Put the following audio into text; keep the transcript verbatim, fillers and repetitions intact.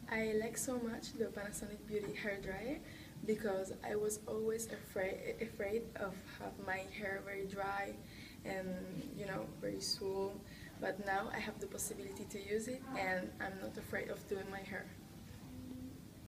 I like so much the Panasonic Beauty hair dryer because I was always afraid afraid of have my hair very dry and you know very swole. But now I have the possibility to use it and I'm not afraid of doing my hair.